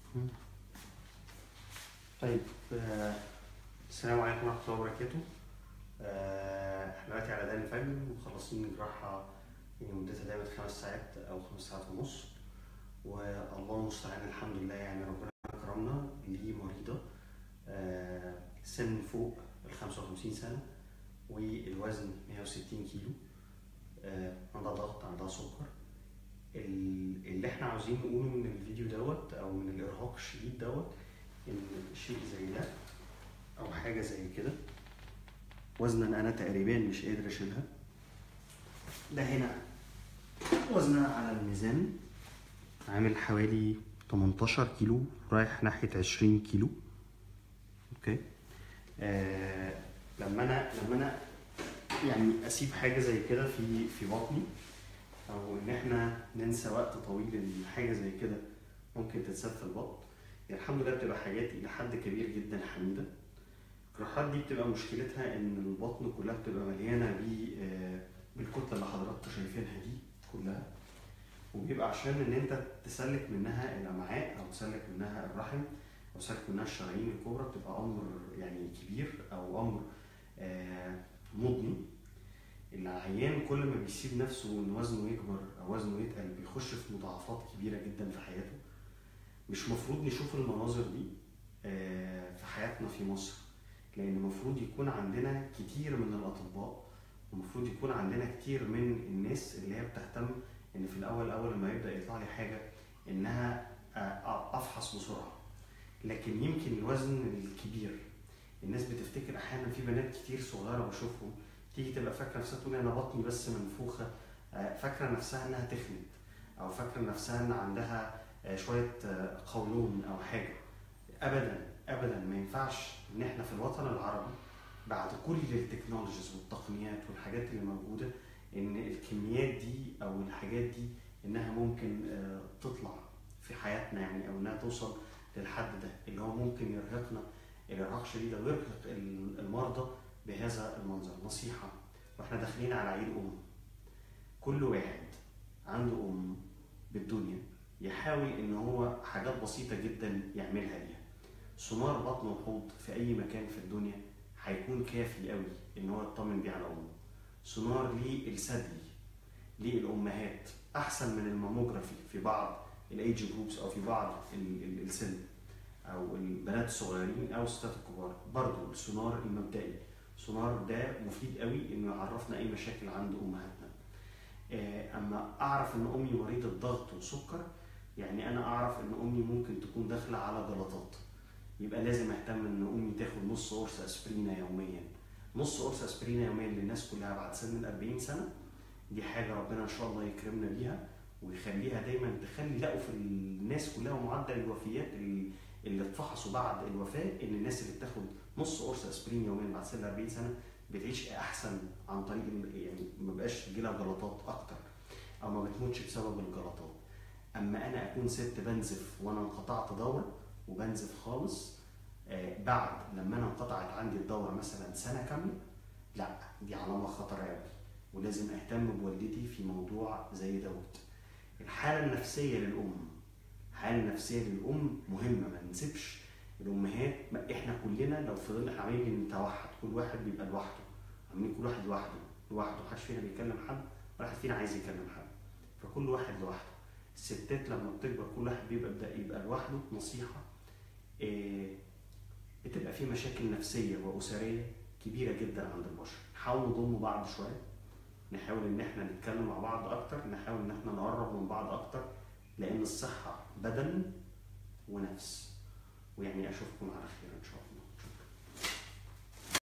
طيب، السلام عليكم ورحمة الله وبركاته. احنا دلوقتي على دار الفجر ومخلصين جراحة يعني مدتها دايما 5 ساعات أو 5 ساعات ونص، والله المستعان. الحمد لله يعني ربنا كرمنا. ليه مريضة سن فوق ال 55 سنة والوزن 160 كيلو، عندها ضغط، عندها سكر. اللي احنا عاوزين نقوله من الفيديو دوت او من الارهاق الشديد دوت ان شيء زي ده او حاجه زي كده وزنا انا تقريبا مش قادر اشيلها. ده هنا وزنها على الميزان عامل حوالي 18 كيلو رايح ناحيه 20 كيلو. اوكي. لما انا يعني اسيب حاجه زي كده في بطني، او ان احنا ننسى وقت طويل ان حاجه زي كده ممكن تتساب في البطن، يعني الحمد لله بتبقى حاجات الى حد كبير جدا حميده. الجراحات دي بتبقى مشكلتها ان البطن كلها بتبقى مليانه بالكتله اللي حضراتكم شايفينها دي كلها، وبيبقى عشان ان انت تسلك منها الامعاء او تسلك منها الرحم او تسلك منها الشرايين الكبرى بتبقى امر يعني كبير او امر مضني. العيان كل ما بيسيب نفسه ان وزنه يكبر او وزنه يتقل بيخش في مضاعفات كبيره جدا في حياته. مش مفروض نشوف المناظر دي في حياتنا في مصر، لان المفروض يكون عندنا كتير من الاطباء، ومفروض يكون عندنا كتير من الناس اللي هي بتهتم ان في الاول اول ما يبدا يطلع لي حاجه انها افحص بسرعه. لكن يمكن الوزن الكبير الناس بتفتكر احيانا، في بنات كتير صغيره بشوفهم تيجي تبقى فاكره نفسها تقول انا بطني بس منفوخه، فاكره نفسها انها تخنت او فاكره نفسها ان عندها شويه قولون او حاجه. ابدا ابدا ما ينفعش ان احنا في الوطن العربي بعد كل التكنولوجيز والتقنيات والحاجات اللي موجوده ان الكميات دي او الحاجات دي انها ممكن تطلع في حياتنا، يعني او انها توصل للحد ده اللي هو ممكن يرهقنا الارهاق شديد او يرهق المرضى بهذا المنظر. نصيحه واحنا داخلين على عيد كل واحد عنده بالدنيا يحاول ان هو حاجات بسيطه جدا يعملها ليها. سونار بطن وحوض في اي مكان في الدنيا هيكون كافي قوي ان هو يطمن بيه على امه. سونار للثدي للامهات احسن من الماموجرافي في بعض الايدج جروبس او في بعض السن او البنات الصغيرين او الستات الكبار. برضو السونار المبدئي، السونار ده مفيد قوي انه يعرفنا اي مشاكل عند امهاتنا. اما اعرف ان امي مريضه ضغط وسكر، يعني انا اعرف ان امي ممكن تكون داخله على جلطات، يبقى لازم اهتم ان امي تاخد نص قرص اسبرينا يوميا. نص قرص اسبرينا يوميا للناس كلها بعد سن 40 سنه، دي حاجه ربنا ان شاء الله يكرمنا بيها ويخليها دايما تخلي لقوا في الناس كلها. ومعدل الوفيات اللي اتفحصوا بعد الوفاه ان الناس اللي بتاخد نص قرص اسبرين يوميا بعد سن 40 سنه بتعيش احسن عن طريق يعني ما بقاش تجيلها جلطات اكتر او ما بتموتش بسبب الجلطات. اما انا اكون ست بنزف وانا انقطعت دوره وبنزف خالص بعد لما انا انقطعت عندي الدوره مثلا سنه كامله، لا دي علامه خطر قوي ولازم اهتم بوالدتي في موضوع زي دوت. الحاله النفسيه للام، الحاله النفسيه للام مهمه، ما نسيبش الامهات. احنا كلنا لو فضلنا احنا عمالين نتوحد، كل واحد بيبقى لوحده، عاملين كل واحد لوحده، محدش فينا بيكلم حد ولا حد فينا عايز يكلم حد، فكل واحد لوحده. الستات لما بتكبر كل واحد بيبدا يبقى لوحده. نصيحه بتبقى في مشاكل نفسيه واسريه كبيره جدا عند البشر. نحاول نضم بعض شويه، نحاول ان احنا نتكلم مع بعض اكتر، نحاول ان احنا نقرب من بعض اكتر، لان الصحه بدن ونفس. ويعني اشوفكم على خير ان شاء الله.